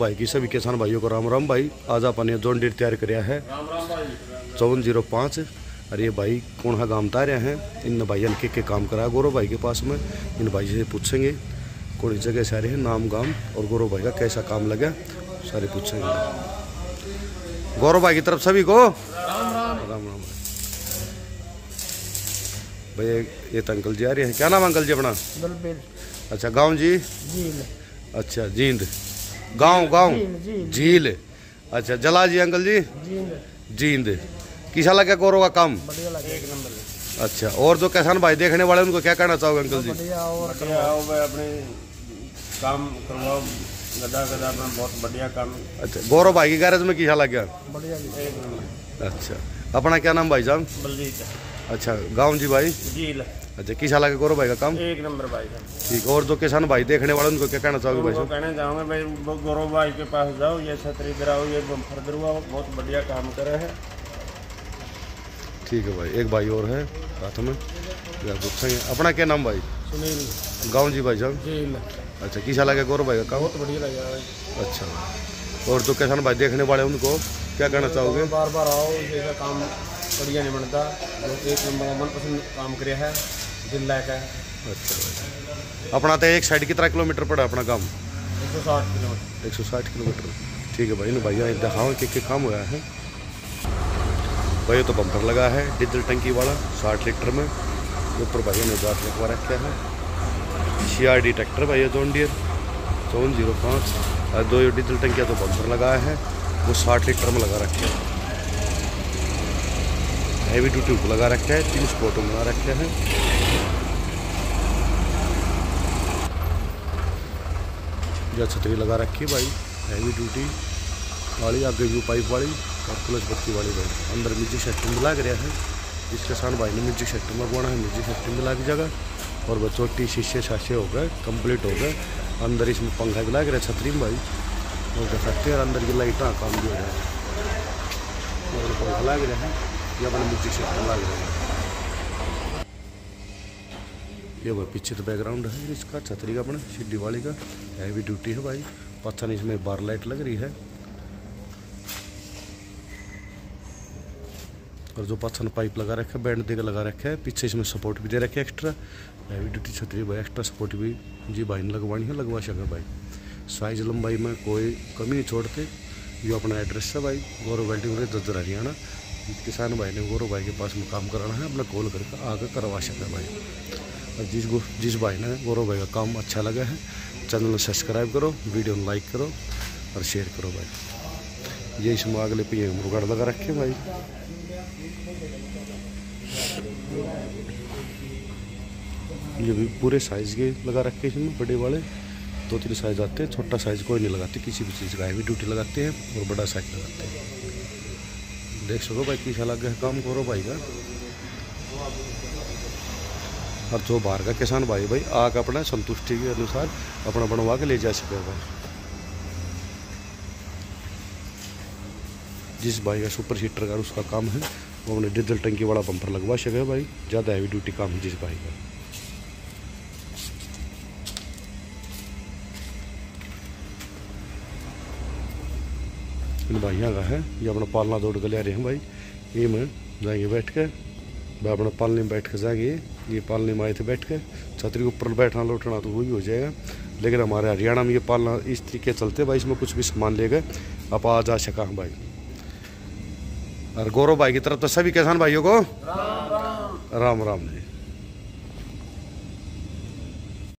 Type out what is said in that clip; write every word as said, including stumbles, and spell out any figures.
भाई की सभी किसान भाइयों को राम राम भाई। आज अपन ने जॉन डीर तैयार कराया है चौवन जीरो पाँच। और ये भाई कौन है गाँव तारे हैं, इन भाई के, के काम कराया गौरव भाई के पास में। इन भाई से पूछेंगे कौन जगह से आ रहे हैं, नाम गांव और गौरव भाई का कैसा काम लगा, सारे पूछेंगे। गौरव भाई की तरफ सभी को राम राम राम राम भाई। ये तो अंकल जी आ रहे हैं, क्या नाम अंकल जी अपना? बलबीर। अच्छा गांव जी? झील। अच्छा जींद गांव गांव झील। अच्छा जला जी अंकल जी? जींद जींद। किसा लगा गौरव का काम? बढ़िया लगा, एक नंबर। अच्छा और जो किसान भाई देखने वाले उनको क्या कहना चाहोगे अंकल जी? बढ़िया और करवाओ भाई, अपने काम करवाओ, गदा गदा अपना बहुत बढ़िया काम। अच्छा गौरव भाई की गैरेज में किसा लग गया? बढ़िया एक नंबर। अच्छा अपना क्या नाम भाई साहब? बलजीत। अच्छा गाँव जी भाई? झील। अच्छा किसा लगा गौरव भाई का काम? एक नंबर भाई साहब। ठीक। और जो किसान भाई देखने वाले उनको क्या कहना चाहोगे भाई साहब? कहना चाहूँगा भाई गौरव भाई के पास जाओ, ये छतरी कराओ, ये बम्फर दरवाओ, बहुत बढ़िया काम करे है। ठीक है भाई। एक भाई और है साथ में, पूछेंगे। अपना क्या नाम भाई? सुनील। गाँव जी भाई साहब? झील। अच्छा किसा लगा गौरव भाई का काम? बहुत बढ़िया लगा भाई। अच्छा और जो किसान भाई देखने वाले उनको क्या कहना चाहोगे? बार बार आओ, जैसा काम बढ़िया नहीं बनता, एक नंबर मनपसंद काम किया है दिल लायक है। अच्छा भाई अपना तो एक साइड कितना किलोमीटर पड़ा अपना काम? एक सौ साठ किलोमीटर। एक सौ साठ किलोमीटर। ठीक है भाई ना भैया दिखाओ कि क्या काम हुआ है भाई। तो बम्पर लगा है डीजल टंकी वाला साठ लीटर में, ऊपर भाई ने जात लगवा रखा है। सी आर डी ट्रैक्टर भाई जॉन डीर चौवन जीरो पाँच। और दो डीजल टंकिया तो बम्पर लगाया है, वो साठ लीटर में लगा रखे हैं। हैवी ड्यूटी को लगा रखा है, तीन स्पॉट में लगा रखे हैं। यह छतरी लगा रखी है भाई हैवी ड्यूटी वाली, आगे व्यू पाइप वाली और प्लस बत्ती वाली भाई। अंदर म्यूजिक सिस्टम भी लग रहा है, जिस किसान भाई ने म्यूजिक सिस्टम लगवाना है म्यूजिक सिस्टम भी लग जगह। और बचोटी शीशे शाशे हो गए कंप्लीट हो गए। अंदर इसमें पंखा भी लग रहा है छतरी में भाई, और देख सकते हैं अंदर की लाइटा काम भी हो रहा है और पंखा लग रहा है। ये अपना म्यूजिक सिस्टम लग रहा है। ये भाई पीछे तो बैकग्राउंड है इसका छतरी का अपना सीढ़ी वाली का, हैवी ड्यूटी है भाई। पत्थर इसमें बार लाइट लग रही है, और जो पत्थर पाइप लगा रखा है बैंड देकर लगा रखा है। पीछे इसमें सपोर्ट भी दे रखे एक्स्ट्रा, हैवी ड्यूटी छतरी भाई। एक्स्ट्रा सपोर्ट भी जी भाई ने लगवानी है, लगवा सके भाई। साइज लंबाई में कोई कमी नहीं छोड़ते। ये अपना एड्रेस है भाई गौरव वेल्डिंग जज्जर हरियाणा। किसान भाई ने गौरव भाई के पास में काम कराना है, अपना कॉल करके आगे करवा सके भाई। और जिस जिस भाई ने गौरव भाई का काम अच्छा लगा है, चैनल को सब्सक्राइब करो, वीडियो को लाइक करो और शेयर करो भाई। ये इसमें अगले पे मुर्गाड़ लगा रखे भाई। ये भी पूरे साइज के लगा रखे इसमें, बड़े वाले दो तीन साइज आते हैं, छोटा साइज कोई नहीं लगाते किसी भी चीज़ का। हैवी ड्यूटी लगाते हैं और बड़ा साइज लगाते हैं। देख सको भाई किसा लगा है काम गौरव भाई का। और जो बाहर का किसान भाई भाई आग अपना संतुष्टि के अनुसार अपना बनवा के ले जा सके भाई। जिस भाई का सुपर सीटर का उसका काम है वो अपने डीजल टंकी वाला बम्पर लगवा सके भाई। ज़्यादा हैवी ड्यूटी काम है जिस भाई का। इन भाइयों का है ये अपना पालना दौड़ के ले रहे हैं भाई। ये में जाएंगे बैठ के भाई, अपना पालने में बैठ के जाएंगे। ये पालने में आए थे बैठ के, छतरी के ऊपर बैठना लौटना तो वो भी हो जाएगा। लेकिन हमारे हरियाणा में ये पालना इस तरीके चलते भाई, इसमें कुछ भी सामान ले गए आप आ जा सका भाई। और गौरव भाई की तरफ तो सभी किसान भाइयों को राम राम, राम, राम जी।